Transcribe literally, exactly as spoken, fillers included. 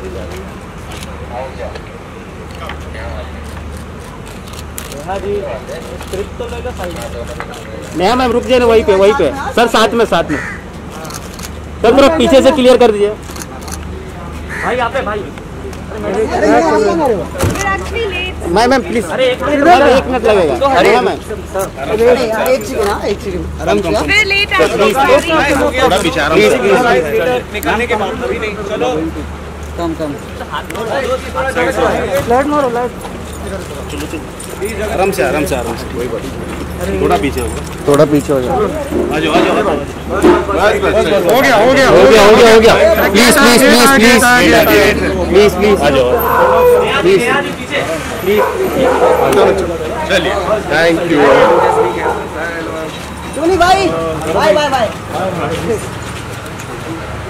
नहीं मैम रुक जाइए ना वहीं पे वहीं पे सर साथ में साथ में सर थोड़ा पीछे से क्लियर कर दीजिए भाई यहाँ पे भाई मैम मैम प्लीज अरे एक मिनट एक मिनट लगेगा अरे मैम एक सेकंड ना एक सेकंड आराम से फिर लेट आ थोड़ा पीछे आराम से निकालने के बाद अभी नहीं चलो कम कम लाइट मारो लाइट आराम से आराम से आराम से कोई बात नहीं थोड़ा पीछे हो थोड़ा पीछे हो जाओ आ जाओ आ जाओ हो गया हो गया हो गया हो गया हो गया please please please please please please आ जाओ प्लीज प्लीज चलिए थैंक यू भाई बाय बाय बाय